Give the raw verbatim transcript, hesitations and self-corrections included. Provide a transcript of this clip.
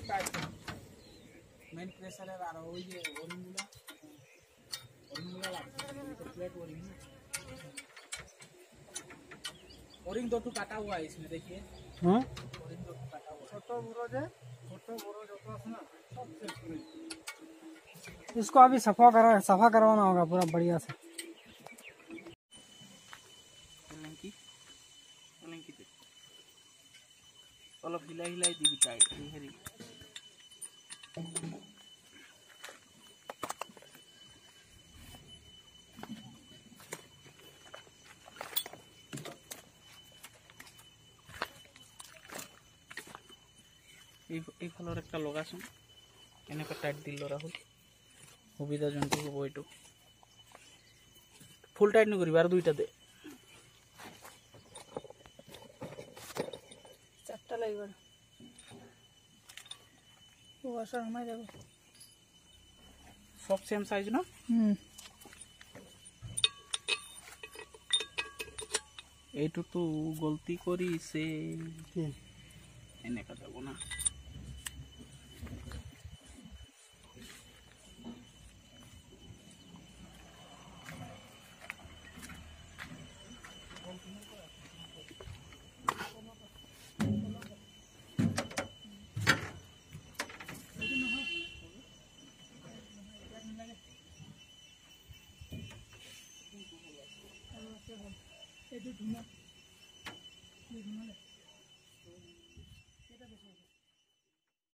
Main প্রেসারের আর ওই যে ওরিংগুলো ওরিংগুলো লাগছে प्लेट ओरिंग ओरिंग दो टू काटा हुआ है इसमें देखिए। हाँ ओरिंग दो टू काटा हुआ छोटो बड़ो जे छोटो बड़ो जो पास ना सब सेट करें। इसको अभी सफा करा सफा करवाना होगा पूरा बढ़िया से। लंकी लंकी पे অলপ হিলাই হিলাই দিবি তাই এই হেৰি এই এই ফলৰ একটা লগাচোন এনেকৈ টাইট দিল ৰাহুল সুবিধা জন্তু হ'ব এইটো ফুল টাইট নকৰিবি আৰু দুইটা দে চারটা লাগবে ওয়াশার হমাই দেব সব সেম সাইজ না হুম এইটো তো গলতি কৰিছে কি এনেকা যাব না এটা ধুনা ধুনা